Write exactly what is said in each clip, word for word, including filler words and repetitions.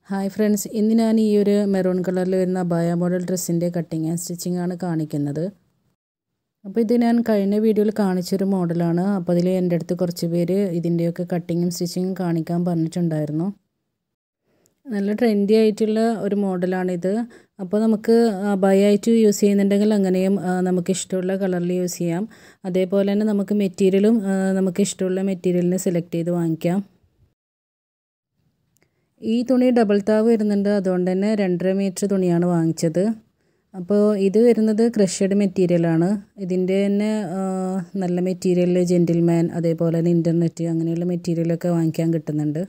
Hi friends, ഇന്ന് ഞാൻ ഈ ഒരു മെറൂൺ കളറിൽ വരുന്ന അബായ മോഡൽ ഡ്രസ്സിൻ്റെ കട്ടിങ് ആൻഡ് സ്റ്റിച്ചിങ് ആണ് കാണിക്കുന്നത്. അപ്പോൾ ഇത് ഞാൻ കഴിഞ്ഞ വീഡിയോയിൽ കാണിച്ചൊരു മോഡലാണ്. അപ്പോൾ അതിൽ എൻ്റെ അടുത്ത് കുറച്ച് പേര് ഇതിൻ്റെയൊക്കെ കട്ടിങ്ങും സ്റ്റിച്ചിങ്ങും കാണിക്കാൻ പറഞ്ഞിട്ടുണ്ടായിരുന്നു. നല്ല ട്രെൻഡി ആയിട്ടുള്ള ഒരു മോഡലാണിത്. അപ്പോൾ നമുക്ക് അബായ ആയിട്ട് യൂസ് ചെയ്യുന്നുണ്ടെങ്കിൽ അങ്ങനെയും നമുക്ക് ഇഷ്ടമുള്ള കളറിൽ യൂസ് ചെയ്യാം. അതേപോലെ തന്നെ നമുക്ക് മെറ്റീരിയലും നമുക്ക് ഇഷ്ടമുള്ള മെറ്റീരിയലിനെ സെലക്ട് ചെയ്ത് വാങ്ങിക്കാം. ഈ തുണി ഡബിൾ താവ് വരുന്നുണ്ട്, അതുകൊണ്ട് തന്നെ രണ്ടര മീറ്റർ തുണിയാണ് വാങ്ങിച്ചത്. അപ്പോൾ ഇത് വരുന്നത് ക്രഷഡ് മെറ്റീരിയലാണ്. ഇതിൻ്റെ തന്നെ നല്ല മെറ്റീരിയൽ ജെൻറ്റിൽമാൻ, അതേപോലെ തന്നെ ഇൻ്റർനെറ്റ് അങ്ങനെയുള്ള മെറ്റീരിയലൊക്കെ വാങ്ങിക്കാൻ കിട്ടുന്നുണ്ട്.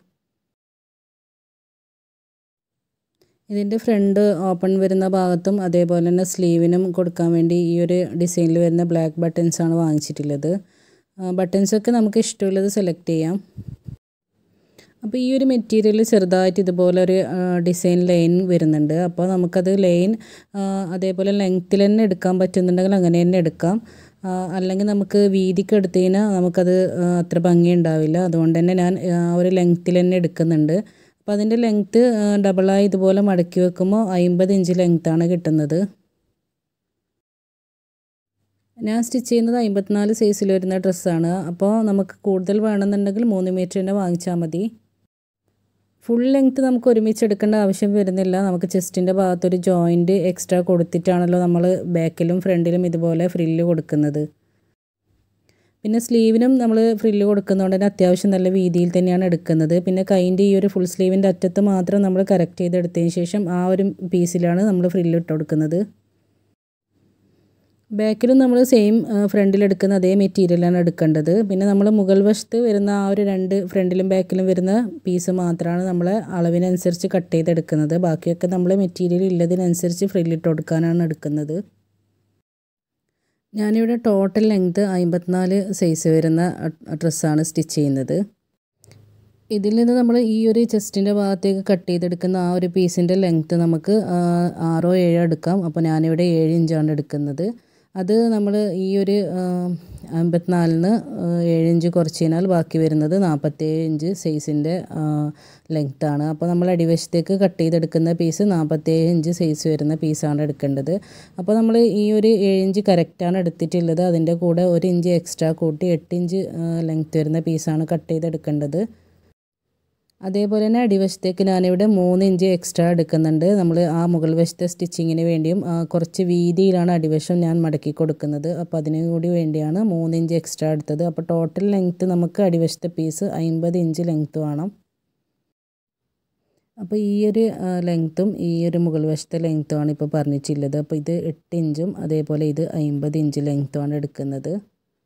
ഇതിൻ്റെ ഫ്രണ്ട് ഓപ്പൺ വരുന്ന ഭാഗത്തും അതേപോലെ തന്നെ സ്ലീവിനും കൊടുക്കാൻ വേണ്ടി ഈ ഒരു ഡിസൈനിൽ വരുന്ന ബ്ലാക്ക് ബട്ടൺസാണ് വാങ്ങിച്ചിട്ടുള്ളത്. ബട്ടൺസൊക്കെ നമുക്ക് ഇഷ്ടമുള്ളത് സെലക്ട് ചെയ്യാം. അപ്പോൾ ഈ ഒരു മെറ്റീരിയൽ ചെറുതായിട്ട് ഇതുപോലെ ഒരു ഡിസൈൻ ലൈൻ വരുന്നുണ്ട്. അപ്പോൾ നമുക്കത് ലൈൻ അതേപോലെ ലെങ്ത്തിൽ തന്നെ എടുക്കാൻ പറ്റുന്നുണ്ടെങ്കിൽ അങ്ങനെ തന്നെ എടുക്കാം. അല്ലെങ്കിൽ നമുക്ക് വീതിക്ക് എടുത്തു കഴിഞ്ഞാൽ നമുക്കത് അത്ര ഭംഗി ഉണ്ടാവില്ല. അതുകൊണ്ട് തന്നെ ഞാൻ ഒരു ലെങ്ത്തിൽ തന്നെ എടുക്കുന്നുണ്ട്. അപ്പോൾ അതിൻ്റെ ലെങ്ത്ത് ഡബിളായി ഇതുപോലെ മടക്കി വെക്കുമ്പോൾ അമ്പത് ഇഞ്ച് ലെങ്ത്താണ് കിട്ടുന്നത്. ഞാൻ സ്റ്റിച്ച് ചെയ്യുന്നത് അമ്പത്തിനാല് സൈസിൽ വരുന്ന ഡ്രസ്സാണ്. അപ്പോൾ നമുക്ക് കൂടുതൽ വേണമെന്നുണ്ടെങ്കിൽ മൂന്ന് മീറ്റർ തന്നെ വാങ്ങിച്ചാൽ മതി. ഫുൾ ലെങ്ത്ത് നമുക്ക് ഒരുമിച്ച് എടുക്കേണ്ട ആവശ്യം വരുന്നില്ല. നമുക്ക് ചെസ്റ്റിൻ്റെ ഭാഗത്തൊരു ജോയിൻറ്റ് എക്സ്ട്രാ കൊടുത്തിട്ടാണല്ലോ നമ്മൾ ബാക്കിലും ഫ്രണ്ടിലും ഇതുപോലെ ഫ്രില്ല് കൊടുക്കുന്നത്. പിന്നെ സ്ലീവിനും നമ്മൾ ഫ്രില്ല് കൊടുക്കുന്നതുകൊണ്ട് തന്നെ അത്യാവശ്യം നല്ല വീതിയിൽ തന്നെയാണ് എടുക്കുന്നത്. പിന്നെ കൈൻ്റെ ഈ ഒരു ഫുൾ സ്ലീവിൻ്റെ അറ്റത്ത് മാത്രം നമ്മൾ കറക്റ്റ് ചെയ്തെടുത്തതിന് ശേഷം ആ ഒരു പീസിലാണ് നമ്മൾ ഫ്രില്ല് ഇട്ട് കൊടുക്കുന്നത്. ബാക്കിലും നമ്മൾ സെയിം ഫ്രണ്ടിലെടുക്കുന്ന അതേ മെറ്റീരിയലാണ് എടുക്കേണ്ടത്. പിന്നെ നമ്മൾ മുകൾ വശത്ത് വരുന്ന ആ ഒരു രണ്ട് ഫ്രണ്ടിലും ബാക്കിലും വരുന്ന പീസ് മാത്രമാണ് നമ്മൾ അളവിനനുസരിച്ച് കട്ട് ചെയ്തെടുക്കുന്നത്. ബാക്കിയൊക്കെ നമ്മൾ മെറ്റീരിയൽ ഇല്ലതിനനുസരിച്ച് ഫ്രില്ലിട്ട് കൊടുക്കാനാണ് എടുക്കുന്നത്. ഞാനിവിടെ ടോട്ടൽ ലെങ്ത് അമ്പത്തിനാല് സൈസ് വരുന്ന ഡ്രസ്സാണ് സ്റ്റിച്ച് ചെയ്യുന്നത്. ഇതിൽ നിന്ന് നമ്മൾ ഈ ഒരു ചെസ്റ്റിൻ്റെ ഭാഗത്തേക്ക് കട്ട് ചെയ്തെടുക്കുന്ന ആ ഒരു പീസിൻ്റെ ലെങ്ത്ത് നമുക്ക് ആറോ ഏഴോ എടുക്കാം. അപ്പോൾ ഞാനിവിടെ ഏഴ് ഇഞ്ചാണ് എടുക്കുന്നത്. അത് നമ്മൾ ഈ ഒരു അമ്പത്തിനാലിന് ഏഴ് ഇഞ്ച് കുറച്ച് കഴിഞ്ഞാൽ ബാക്കി വരുന്നത് നാൽപ്പത്തേഴ് ഇഞ്ച് സൈസിൻ്റെ ലെങ്ത്താണ്. അപ്പോൾ നമ്മൾ അടിവശത്തേക്ക് കട്ട് ചെയ്തെടുക്കുന്ന പീസ് നാൽപ്പത്തേഴ് ഇഞ്ച് സൈസ് വരുന്ന പീസാണ് എടുക്കേണ്ടത്. അപ്പോൾ നമ്മൾ ഈ ഒരു ഏഴ് ഇഞ്ച് കറക്റ്റാണ് എടുത്തിട്ടുള്ളത്. അതിൻ്റെ കൂടെ ഒരു ഇഞ്ച് എക്സ്ട്രാ കൂട്ടി എട്ട് ഇഞ്ച് ലെങ്ത്ത് വരുന്ന പീസാണ് കട്ട് ചെയ്തെടുക്കേണ്ടത്. അതേപോലെ തന്നെ അടിവശത്തേക്ക് ഞാനിവിടെ മൂന്ന് ഇഞ്ച് എക്സ്ട്രാ എടുക്കുന്നുണ്ട്. നമ്മൾ ആ മുകൾ വശത്തെ സ്റ്റിച്ചിങ്ങിന് വേണ്ടിയും കുറച്ച് വീതിയിലാണ് അടിവശം ഞാൻ മടക്കി കൊടുക്കുന്നത്. അപ്പോൾ അതിനു കൂടി വേണ്ടിയാണ് മൂന്ന് ഇഞ്ച് എക്സ്ട്രാ എടുത്തത്. അപ്പോൾ ടോട്ടൽ ലെങ്ത്ത് നമുക്ക് അടിവശത്തെ പീസ് അമ്പത് ഇഞ്ച് ലെങ്ത്ത് വേണം. അപ്പോൾ ഈ ഒരു ലെങ്ത്തും ഈ ഒരു മുകൾ വശത്തെ ലെങ്ത്തുമാണ് ഇപ്പോൾ പറഞ്ഞിട്ടുള്ളത്. അപ്പോൾ ഇത് എട്ട് ഇഞ്ചും അതേപോലെ ഇത് അമ്പത് ഇഞ്ച് ലെങ്ത്തുമാണ് എടുക്കുന്നത്.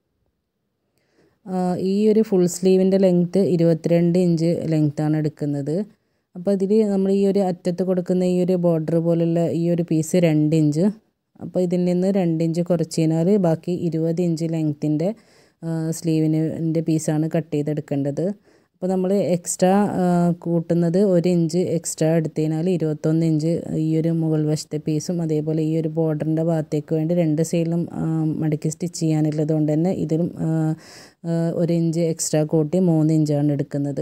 ഈ ഒരു ഫുൾ സ്ലീവിൻ്റെ ലെങ്ത്ത് ഇരുപത്തിരണ്ട് ഇഞ്ച് ലെങ്ത്താണ് എടുക്കുന്നത്. അപ്പോൾ ഇതിൽ നമ്മൾ ഈ ഒരു അറ്റത്ത് കൊടുക്കുന്ന ഈ ഒരു ബോർഡർ പോലുള്ള ഈ ഒരു പീസ് രണ്ട് ഇഞ്ച്. അപ്പോൾ ഇതിൽ നിന്ന് രണ്ട് ഇഞ്ച് കുറച്ച് കഴിഞ്ഞാൽ ബാക്കി ഇരുപത് ഇഞ്ച് ലെങ്ത്തിൻ്റെ സ്ലീവിൻ്റെ പീസാണ് കട്ട് ചെയ്തെടുക്കേണ്ടത്. അപ്പോൾ നമ്മൾ എക്സ്ട്രാ കൂട്ടുന്നത് ഒരു ഇഞ്ച് എക്സ്ട്രാ എടുത്തു കഴിഞ്ഞാൽ ഇരുപത്തൊന്ന് ഇഞ്ച് ഈ ഒരു മുകൾ വശത്തെ പീസും അതേപോലെ ഈ ഒരു ബോർഡറിൻ്റെ ഭാഗത്തേക്ക് വേണ്ടി രണ്ട് സൈഡിലും മടക്കി സ്റ്റിച്ച് ചെയ്യാനുള്ളത് കൊണ്ട് തന്നെ ഇതിലും ഒരു ഇഞ്ച് എക്സ്ട്രാ കൂട്ടി മൂന്ന് ഇഞ്ചാണ് എടുക്കുന്നത്.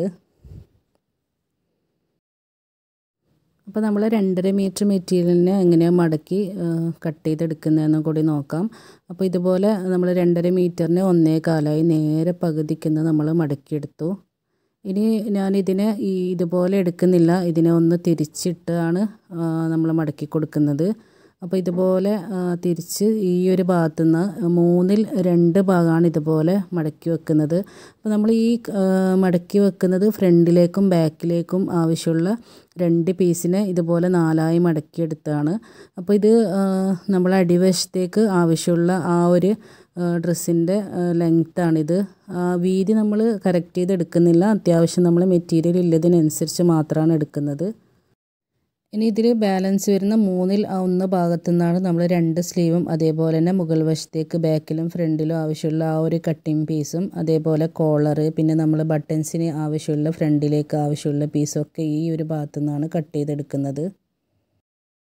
അപ്പോൾ നമ്മൾ രണ്ടര മീറ്റർ മെറ്റീരിയലിനെ എങ്ങനെയാണ് മടക്കി കട്ട് ചെയ്തെടുക്കുന്നതെന്നും കൂടി നോക്കാം. അപ്പോൾ ഇതുപോലെ നമ്മൾ രണ്ടര മീറ്ററിന് ഒന്നേ കാലായി നേരെ പകുതിക്കുന്ന നമ്മൾ മടക്കിയെടുത്തു. ഇനി ഞാനിതിനെ ഈ ഇതുപോലെ എടുക്കുന്നില്ല, ഇതിനെ ഒന്ന് തിരിച്ചിട്ടാണ് നമ്മൾ മടക്കി കൊടുക്കുന്നത്. അപ്പോൾ ഇതുപോലെ തിരിച്ച് ഈ ഒരു ഭാഗത്തു നിന്ന് മൂന്നിൽ രണ്ട് ഭാഗമാണ് ഇതുപോലെ മടക്കി വെക്കുന്നത്. അപ്പോൾ നമ്മൾ ഈ മടക്കി വെക്കുന്നത് ഫ്രണ്ടിലേക്കും ബാക്കിലേക്കും ആവശ്യമുള്ള രണ്ട് പീസിനെ ഇതുപോലെ നാലായി മടക്കിയെടുത്താണ്. അപ്പോൾ ഇത് നമ്മൾ അടിവശത്തേക്ക് ആവശ്യമുള്ള ആ ഒരു ഡ്രസ്സിൻ്റെ ലെങ്ത്താണിത്. വീതി നമ്മൾ കറക്റ്റ് ചെയ്ത് എടുക്കുന്നില്ല, അത്യാവശ്യം നമ്മൾ മെറ്റീരിയൽ ഇല്ലതിനനുസരിച്ച് മാത്രമാണ് എടുക്കുന്നത്. ഇനി ഇതിൽ ബാലൻസ് വരുന്ന മൂന്നിൽ ഒന്ന് ഭാഗത്തു നിന്നാണ് നമ്മൾ രണ്ട് സ്ലീവും അതേപോലെ തന്നെ മുകൾ വശത്തേക്ക് ബാക്കിലും ഫ്രണ്ടിലും ആവശ്യമുള്ള ആ ഒരു കട്ടിങ് പീസും അതേപോലെ കോളറ് പിന്നെ നമ്മൾ ബട്ടൺസിന് ആവശ്യമുള്ള ഫ്രണ്ടിലേക്ക് ആവശ്യമുള്ള പീസൊക്കെ ഈ ഒരു ഭാഗത്തു നിന്നാണ് കട്ട് ചെയ്തെടുക്കുന്നത്.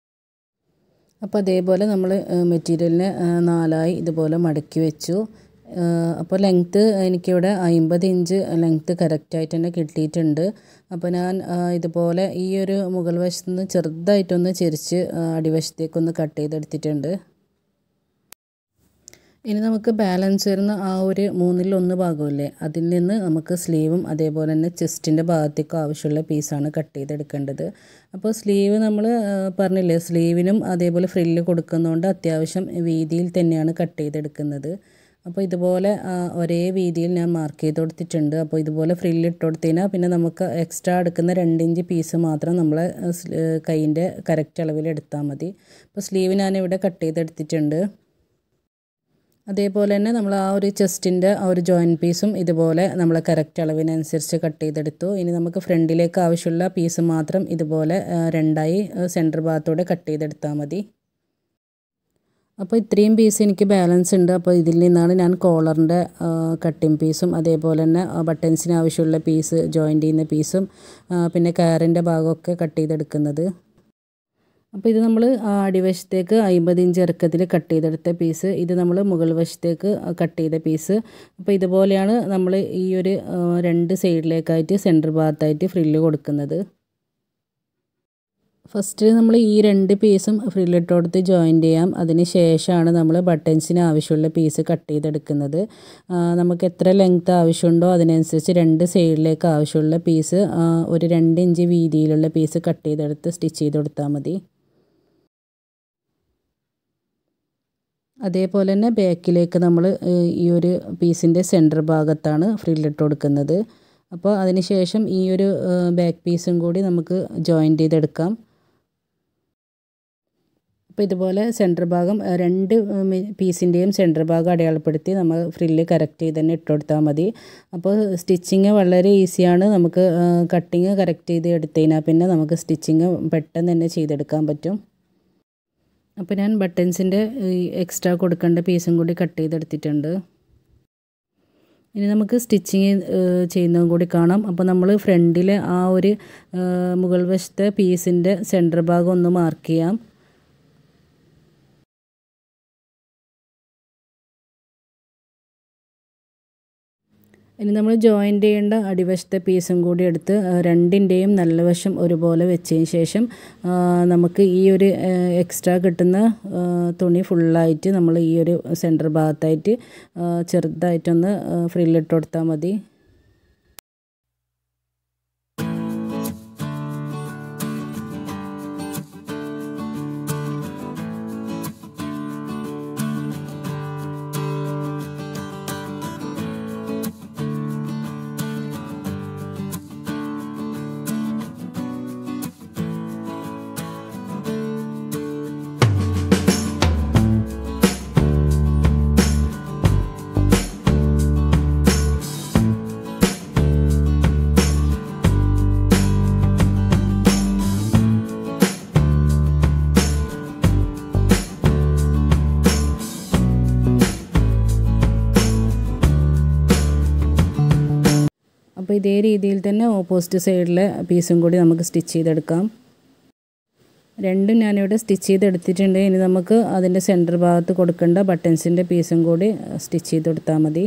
അപ്പോൾ അതേപോലെ നമ്മൾ മെറ്റീരിയലിനെ നാലായി ഇതുപോലെ മടക്കി വെച്ചു. അപ്പോൾ ലെങ്ത്ത് എനിക്കിവിടെ അമ്പത് ഇഞ്ച് ലെങ്ത്ത് കറക്റ്റായിട്ട് തന്നെ കിട്ടിയിട്ടുണ്ട്. അപ്പോൾ ഞാൻ ഇതുപോലെ ഈ ഒരു മുകൾ വശത്ത് നിന്ന് ചെറുതായിട്ടൊന്ന് ചെരിച്ച് അടിവശത്തേക്കൊന്ന് കട്ട് ചെയ്തെടുത്തിട്ടുണ്ട്. ഇനി നമുക്ക് ബാലൻസ് വരുന്ന ആ ഒരു മൂന്നിലൊന്ന് ഭാഗമില്ലേ, അതിൽ നിന്ന് നമുക്ക് സ്ലീവും അതേപോലെ തന്നെ ചെസ്റ്റിൻ്റെ ഭാഗത്തേക്ക് ആവശ്യമുള്ള പീസാണ് കട്ട് ചെയ്തെടുക്കേണ്ടത്. അപ്പോൾ സ്ലീവ് നമ്മൾ പറഞ്ഞില്ലേ, സ്ലീവിനും അതേപോലെ ഫ്രില്ല് കൊടുക്കുന്നതുകൊണ്ട് അത്യാവശ്യം വീതിയിൽ തന്നെയാണ് കട്ട് ചെയ്തെടുക്കുന്നത്. അപ്പോൾ ഇതുപോലെ ഒരേ വീതിയിൽ ഞാൻ മാർക്ക് ചെയ്ത് കൊടുത്തിട്ടുണ്ട്. അപ്പോൾ ഇതുപോലെ ഫ്രില്ല് ഇട്ട് കൊടുത്തതിനാൽ പിന്നെ നമുക്ക് എക്സ്ട്രാ എടുക്കുന്ന രണ്ടിഞ്ച് പീസ് മാത്രം നമ്മളെ കൈയിൻ്റെ കറക്റ്റ് അളവിൽ എടുത്താൽ മതി. അപ്പോൾ സ്ലീവ് ഞാനിവിടെ കട്ട് ചെയ്തെടുത്തിട്ടുണ്ട്. അതേപോലെ തന്നെ നമ്മൾ ആ ഒരു ചെസ്റ്റിൻ്റെ ആ ഒരു ജോയിൻറ്റ് പീസും ഇതുപോലെ നമ്മൾ കറക്റ്റ് അളവിനനുസരിച്ച് കട്ട് ചെയ്തെടുത്തു. ഇനി നമുക്ക് ഫ്രണ്ടിലേക്ക് ആവശ്യമുള്ള പീസ് മാത്രം ഇതുപോലെ രണ്ടായി സെൻറ്റർ ഭാഗത്തോടെ കട്ട് ചെയ്തെടുത്താൽ മതി. അപ്പോൾ ഇത്രയും പീസ് എനിക്ക് ബാലൻസ് ഉണ്ട്. അപ്പോൾ ഇതിൽ നിന്നാണ് ഞാൻ കോളറിൻ്റെ കട്ടിങ് പീസും അതേപോലെ തന്നെ ബട്ടൺസിന് ആവശ്യമുള്ള പീസ് ജോയിൻറ്റ് ചെയ്യുന്ന പീസും പിന്നെ കയറിൻ്റെ ഭാഗമൊക്കെ കട്ട് ചെയ്തെടുക്കുന്നത്. അപ്പോൾ ഇത് നമ്മൾ അടിവശത്തേക്ക് അമ്പത് ഇഞ്ച് ഇറക്കത്തിൽ കട്ട് ചെയ്തെടുത്ത പീസ്, ഇത് നമ്മൾ മുകൾ വശത്തേക്ക് കട്ട് ചെയ്ത പീസ്. അപ്പോൾ ഇതുപോലെയാണ് നമ്മൾ ഈ ഒരു രണ്ട് സൈഡിലേക്കായിട്ട് സെൻറ്റർ ഭാഗത്തായിട്ട് ഫ്രില്ല് കൊടുക്കുന്നത്. ഫസ്റ്റ് നമ്മൾ ഈ രണ്ട് പീസും ഫ്രില്ലിട്ട് കൊടുത്ത് ജോയിൻറ്റ് ചെയ്യാം. അതിന് ശേഷമാണ് നമ്മൾ ബട്ടൺസിന് ആവശ്യമുള്ള പീസ് കട്ട് ചെയ്തെടുക്കുന്നത്. നമുക്ക് എത്ര ലെങ്ത്ത് ആവശ്യമുണ്ടോ അതിനനുസരിച്ച് രണ്ട് സൈഡിലേക്ക് ആവശ്യമുള്ള പീസ് ഒരു രണ്ട് ഇഞ്ച് വീതിയിലുള്ള പീസ് കട്ട് ചെയ്തെടുത്ത് സ്റ്റിച്ച് ചെയ്ത് കൊടുത്താൽ മതി. അതേപോലെ തന്നെ ബാക്കിലേക്ക് നമ്മൾ ഈ ഒരു പീസിൻ്റെ സെൻറ്റർ ഭാഗത്താണ് ഫ്രില്ലിട്ട് കൊടുക്കുന്നത്. അപ്പോൾ അതിന് ശേഷം ഈ ഒരു ബാക്ക് പീസും കൂടി നമുക്ക് ജോയിൻറ്റ് ചെയ്തെടുക്കാം. അപ്പോൾ ഇതുപോലെ സെൻറ്റർ ഭാഗം രണ്ട് പീസിൻ്റെയും സെൻറ്റർ ഭാഗം അടയാളപ്പെടുത്തി നമ്മൾ ഫ്രില്ല് കറക്റ്റ് ചെയ്ത് തന്നെ ഇട്ട് കൊടുത്താൽ മതി. അപ്പോൾ സ്റ്റിച്ചിങ് വളരെ ഈസിയാണ്. നമുക്ക് കട്ടിങ് കറക്റ്റ് ചെയ്ത് എടുത്തതിനാൽ പിന്നെ നമുക്ക് സ്റ്റിച്ചിങ് പെട്ടെന്ന് തന്നെ ചെയ്തെടുക്കാൻ പറ്റും. അപ്പോൾ ഞാൻ ബട്ടൺസിൻ്റെ എക്സ്ട്രാ കൊടുക്കേണ്ട പീസും കൂടി കട്ട് ചെയ്തെടുത്തിട്ടുണ്ട്. ഇനി നമുക്ക് സ്റ്റിച്ചിങ് ചെയ്യുന്നതും കൂടി കാണാം. അപ്പോൾ നമ്മൾ ഫ്രണ്ടിൽ ആ ഒരു മുകൾ വശത്തെ പീസിൻ്റെ സെൻറ്റർ ഭാഗം ഒന്ന് മാർക്ക് ചെയ്യാം. ഇനി നമ്മൾ ജോയിൻറ്റ് ചെയ്യേണ്ട അടിവശത്തെ പീസും കൂടി എടുത്ത് രണ്ടിൻ്റെയും നല്ല വശം ഒരുപോലെ വെച്ചതിന് ശേഷം നമുക്ക് ഈ ഒരു എക്സ്ട്രാ കിട്ടുന്ന തുണി ഫുള്ളായിട്ട് നമ്മൾ ഈ ഒരു സെൻറ്റർ ഭാഗത്തായിട്ട് ചെറുതായിട്ടൊന്ന് ഫ്രില്ലിട്ട് കൊടുത്താൽ മതി. അപ്പോൾ ഇതേ രീതിയിൽ തന്നെ ഓപ്പോസിറ്റ് സൈഡിലെ പീസും കൂടി നമുക്ക് സ്റ്റിച്ച് ചെയ്തെടുക്കാം. രണ്ടും ഞാനിവിടെ സ്റ്റിച്ച് ചെയ്തെടുത്തിട്ടുണ്ട്. ഇനി നമുക്ക് അതിൻ്റെ സെൻറ്റർ ഭാഗത്ത് കൊടുക്കേണ്ട ബട്ടൺസിൻ്റെ പീസും കൂടി സ്റ്റിച്ച് ചെയ്തെടുത്താൽ മതി.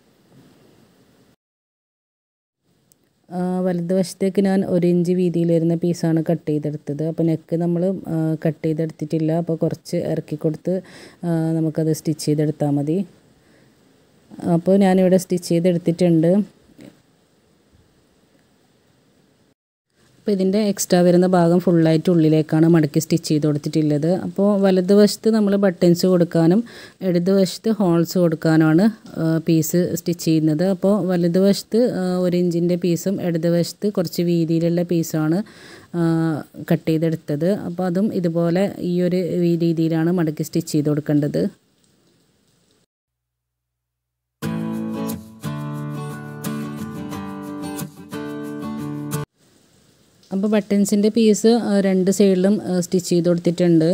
വലതുവശത്തേക്ക് ഞാൻ ഒരു ഇഞ്ച് വീതിയിൽ വരുന്ന പീസാണ് കട്ട് ചെയ്തെടുത്തത്. അപ്പോൾ നെക്ക് നമ്മൾ കട്ട് ചെയ്തെടുത്തിട്ടില്ല. അപ്പോൾ കുറച്ച് ഇറക്കി കൊടുത്ത് നമുക്കത് സ്റ്റിച്ച് ചെയ്തെടുത്താൽ മതി. അപ്പോൾ ഞാനിവിടെ സ്റ്റിച്ച് ചെയ്തെടുത്തിട്ടുണ്ട്. അപ്പോൾ ഇതിൻ്റെ എക്സ്ട്രാ വരുന്ന ഭാഗം ഫുള്ളായിട്ട് ഉള്ളിലേക്കാണ് മടക്കി സ്റ്റിച്ച് ചെയ്ത് കൊടുത്തിട്ടുള്ളത്. അപ്പോൾ വലതുവശത്ത് നമ്മൾ ബട്ടൺസ് കൊടുക്കാനും ഇടതുവശത്ത് ഹോൾസ് കൊടുക്കാനുമാണ് പീസ് സ്റ്റിച്ച് ചെയ്യുന്നത്. അപ്പോൾ വലതുവശത്ത് ഒരു ഇഞ്ചിൻ്റെ പീസും ഇടതുവശത്ത് കുറച്ച് വീതിയിലുള്ള പീസാണ് കട്ട് ചെയ്തെടുത്തത്. അപ്പോൾ അതും ഇതുപോലെ ഈ ഒരു രീതിയിലാണ് മടക്കി സ്റ്റിച്ച് ചെയ്ത് കൊടുക്കേണ്ടത്. അപ്പോൾ ബട്ടൺസിൻ്റെ പീസ് രണ്ട് സൈഡിലും സ്റ്റിച്ച് ചെയ്ത് കൊടുത്തിട്ടുണ്ട്.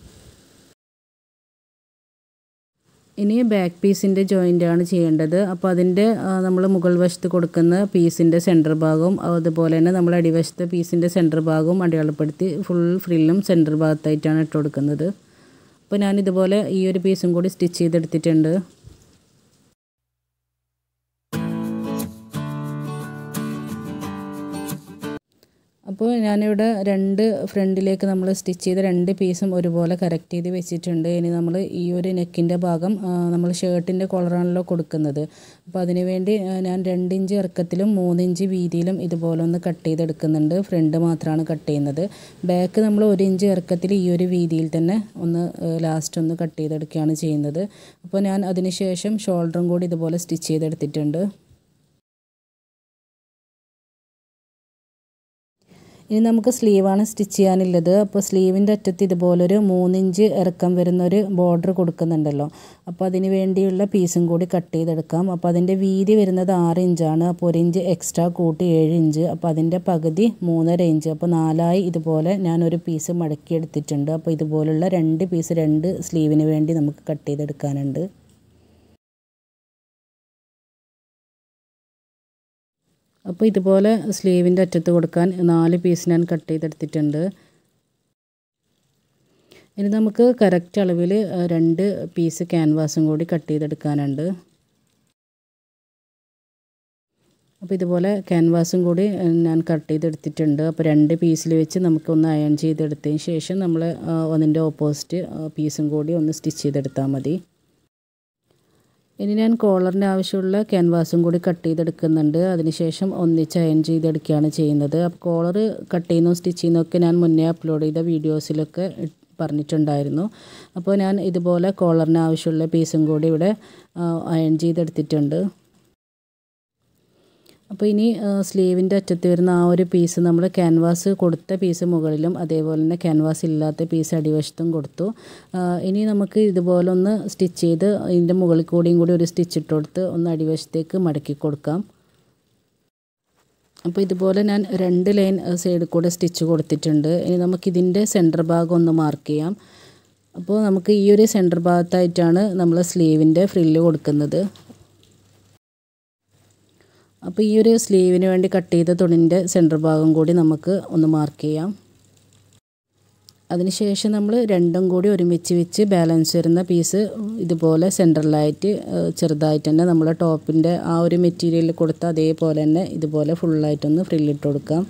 ഇനി ബാക്ക് പീസിൻ്റെ ജോയിൻ്റാണ് ചെയ്യേണ്ടത്. അപ്പോൾ അതിൻ്റെ നമ്മൾ മുകൾ വശത്ത് കൊടുക്കുന്ന പീസിൻ്റെ സെൻറ്റർ ഭാഗവും അതുപോലെ തന്നെ നമ്മൾ അടിവശത്തെ പീസിൻ്റെ സെൻറ്റർ ഭാഗവും അടയാളപ്പെടുത്തി ഫുൾ ഫ്രില്ലും സെൻറ്റർ ഭാഗത്തായിട്ടാണ് ഇട്ട് കൊടുക്കുന്നത്. അപ്പോൾ ഞാനിതുപോലെ ഈ ഒരു പീസും കൂടി സ്റ്റിച്ച് ചെയ്തെടുത്തിട്ടുണ്ട്. അപ്പോൾ ഞാനിവിടെ രണ്ട് ഫ്രണ്ടിലേക്ക് നമ്മൾ സ്റ്റിച്ച് ചെയ്ത രണ്ട് പീസും ഒരുപോലെ കറക്റ്റ് ചെയ്ത് വെച്ചിട്ടുണ്ട്. ഇനി നമ്മൾ ഈ ഒരു നെക്കിൻ്റെ ഭാഗം നമ്മൾ ഷർട്ടിൻ്റെ കോളറാണല്ലോ കൊടുക്കുന്നത്. അപ്പോൾ അതിന് വേണ്ടി ഞാൻ രണ്ട് ഇഞ്ച് ഇറക്കത്തിലും മൂന്ന് ഇഞ്ച് വീതിയിലും ഇതുപോലെ ഒന്ന് കട്ട് ചെയ്തെടുക്കുന്നുണ്ട്. ഫ്രണ്ട് മാത്രമാണ് കട്ട് ചെയ്യുന്നത്. ബാക്ക് നമ്മൾ ഒരു ഇഞ്ച് ഇറക്കത്തിൽ ഈ ഒരു വീതിയിൽ തന്നെ ഒന്ന് ലാസ്റ്റ് ഒന്ന് കട്ട് ചെയ്തെടുക്കുകയാണ് ചെയ്യുന്നത്. അപ്പോൾ ഞാൻ അതിന് ശേഷം ഷോൾഡറും കൂടി ഇതുപോലെ സ്റ്റിച്ച് ചെയ്തെടുത്തിട്ടുണ്ട്. ഇനി നമുക്ക് സ്ലീവാണ് സ്റ്റിച്ച് ചെയ്യാനുള്ളത്. അപ്പോൾ സ്ലീവിൻ്റെ അറ്റത്ത് ഇതുപോലൊരു മൂന്നിഞ്ച് ഇറക്കം വരുന്നൊരു ബോർഡർ കൊടുക്കുന്നുണ്ടല്ലോ. അപ്പോൾ അതിന് വേണ്ടിയുള്ള പീസും കൂടി കട്ട് ചെയ്തെടുക്കാം. അപ്പോൾ അതിൻ്റെ വീതി വരുന്നത് ആറ് ഇഞ്ചാണ്. അപ്പോൾ ഒരു ഇഞ്ച് എക്സ്ട്രാ കൂട്ടി ഏഴ് ഇഞ്ച്. അപ്പോൾ അതിൻ്റെ പകുതി മൂന്നര ഇഞ്ച്. അപ്പോൾ നാലായി ഇതുപോലെ ഞാനൊരു പീസ് മടക്കി എടുത്തിട്ടുണ്ട്. അപ്പോൾ ഇതുപോലുള്ള രണ്ട് പീസ് രണ്ട് സ്ലീവിന് വേണ്ടി നമുക്ക് കട്ട് ചെയ്തെടുക്കാനുണ്ട്. അപ്പോൾ ഇതുപോലെ സ്ലീവിൻ്റെ അറ്റത്ത് കൊടുക്കാൻ നാല് പീസ് ഞാൻ കട്ട് ചെയ്തെടുത്തിട്ടുണ്ട്. ഇനി നമുക്ക് കറക്റ്റ് അളവിൽ രണ്ട് പീസ് ക്യാൻവാസും കൂടി കട്ട് ചെയ്തെടുക്കാനുണ്ട്. അപ്പോൾ ഇതുപോലെ ക്യാൻവാസും കൂടി ഞാൻ കട്ട് ചെയ്തെടുത്തിട്ടുണ്ട്. അപ്പോൾ രണ്ട് പീസിൽ വെച്ച് നമുക്കൊന്ന് അയൺ ചെയ്തെടുത്തതിന് ശേഷം നമ്മൾ അതിൻ്റെ ഓപ്പോസിറ്റ് പീസും കൂടി ഒന്ന് സ്റ്റിച്ച് ചെയ്തെടുത്താൽ മതി. ഇനി ഞാൻ കോളറിൻ്റെ ആവശ്യമുള്ള ക്യാൻവാസും കൂടി കട്ട് ചെയ്തെടുക്കുന്നുണ്ട്. അതിനുശേഷം ഒന്നിച്ച് അയൺ ചെയ്തെടുക്കുകയാണ് ചെയ്യുന്നത്. അപ്പോൾ കോളർ കട്ട് ചെയ്യുന്നതും സ്റ്റിച്ച് ചെയ്യുന്നതൊക്കെ ഞാൻ മുന്നേ അപ്ലോഡ് ചെയ്ത വീഡിയോസിലൊക്കെ പറഞ്ഞിട്ടുണ്ടായിരുന്നു. അപ്പോൾ ഞാൻ ഇതുപോലെ കോളറിന് ആവശ്യമുള്ള പീസും കൂടി ഇവിടെ അയൺ ചെയ്തെടുത്തിട്ടുണ്ട്. അപ്പോൾ ഇനി സ്ലീവിൻ്റെ അറ്റത്ത് വരുന്ന ആ ഒരു പീസ് നമ്മൾ ക്യാൻവാസ് കൊടുത്ത പീസ് മുകളിലും അതേപോലെ തന്നെ ക്യാൻവാസ് ഇല്ലാത്ത പീസ് അടിവശത്തും കൊടുത്തു. ഇനി നമുക്ക് ഇതുപോലെ ഒന്ന് സ്റ്റിച്ച് ചെയ്ത് ഇതിൻ്റെ മുകളിൽ കൂടിയും കൂടി ഒരു സ്റ്റിച്ച് ഇട്ട് കൊടുത്ത് ഒന്ന് അടിവശത്തേക്ക് മടക്കി കൊടുക്കാം. അപ്പോൾ ഇതുപോലെ ഞാൻ രണ്ട് ലൈൻ സൈഡിൽ കൂടെ സ്റ്റിച്ച് കൊടുത്തിട്ടുണ്ട്. ഇനി നമുക്കിതിൻ്റെ സെൻറ്റർ ഭാഗം ഒന്ന് മാർക്ക് ചെയ്യാം. അപ്പോൾ നമുക്ക് ഈ ഒരു സെൻറ്റർ ഭാഗത്തായിട്ടാണ് നമ്മൾ സ്ലീവിൻ്റെ ഫ്രില്ല് കൊടുക്കുന്നത്. അപ്പോൾ ഈ ഒരു സ്ലീവിന് വേണ്ടി കട്ട് ചെയ്ത തുണിൻ്റെ സെൻറ്റർ ഭാഗം കൂടി നമുക്ക് ഒന്ന് മാർക്ക് ചെയ്യാം. അതിനുശേഷം നമ്മൾ രണ്ടും കൂടി ഒരുമിച്ച് വെച്ച് ബാലൻസ് വരുന്ന പീസ് ഇതുപോലെ സെൻറ്ററിലായിട്ട് ചെറുതായിട്ട് തന്നെ നമ്മൾ ടോപ്പിൻ്റെ ആ ഒരു മെറ്റീരിയൽ കൊടുത്ത അതേപോലെ തന്നെ ഇതുപോലെ ഫുള്ളായിട്ടൊന്ന് ഫ്രില്ലിട്ട് കൊടുക്കാം.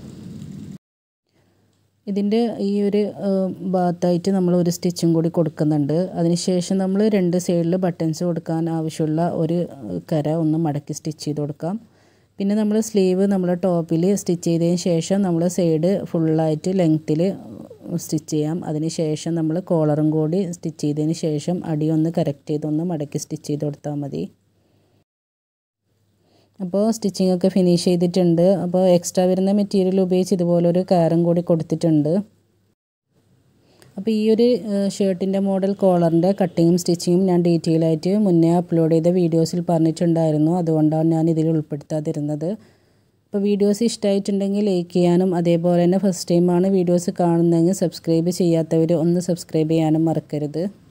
ഇതിൻ്റെ ഈ ഒരു ഭാഗത്തായിട്ട് നമ്മൾ ഒരു സ്റ്റിച്ചും കൂടി കൊടുക്കുന്നുണ്ട്. അതിനുശേഷം നമ്മൾ രണ്ട് സൈഡിൽ ബട്ടൺസ് കൊടുക്കാൻ ആവശ്യമുള്ള ഒരു കര ഒന്ന് മടക്കി സ്റ്റിച്ച് ചെയ്ത് കൊടുക്കാം. പിന്നെ നമ്മൾ സ്ലീവ് നമ്മൾ ടോപ്പിൽ സ്റ്റിച്ച് ചെയ്തതിന് ശേഷം നമ്മൾ സൈഡ് ഫുള്ളായിട്ട് ലെങ്ത്തിൽ സ്റ്റിച്ച് ചെയ്യാം. അതിന് ശേഷം നമ്മൾ കോളറും കൂടി സ്റ്റിച്ച് ചെയ്തതിന് ശേഷം അടിയൊന്ന് കറക്റ്റ് ചെയ്തൊന്ന് മടക്കി സ്റ്റിച്ച് ചെയ്ത് കൊടുത്താൽ മതി. അപ്പോൾ സ്റ്റിച്ചിങ് ഒക്കെ ഫിനിഷ് ചെയ്തിട്ടുണ്ട്. അപ്പോൾ എക്സ്ട്രാ വരുന്ന മെറ്റീരിയൽ ഉപയോഗിച്ച് ഇതുപോലൊരു കയറും കൂടി കൊടുത്തിട്ടുണ്ട്. അപ്പോൾ ഈ ഒരു ഷർട്ടിൻ്റെ മോഡൽ കോളറിൻ്റെ കട്ടിങ്ങും സ്റ്റിച്ചിങ്ങും ഞാൻ ഡീറ്റെയിൽ ആയിട്ട് മുന്നേ അപ്ലോഡ് ചെയ്ത വീഡിയോസിൽ പറഞ്ഞിട്ടുണ്ടായിരുന്നു. അതുകൊണ്ടാണ് ഞാൻ ഇതിൽ ഉൾപ്പെടുത്താതിരുന്നത്. അപ്പോൾ വീഡിയോസ് ഇഷ്ടമായിട്ടുണ്ടെങ്കിൽ ലൈക്ക് ചെയ്യാനും അതേപോലെ തന്നെ ഫസ്റ്റ് ടൈമാണ് വീഡിയോസ് കാണുന്നതെങ്കിൽ സബ്സ്ക്രൈബ് ചെയ്യാത്തവർ ഒന്ന് സബ്സ്ക്രൈബ് ചെയ്യാനും മറക്കരുത്.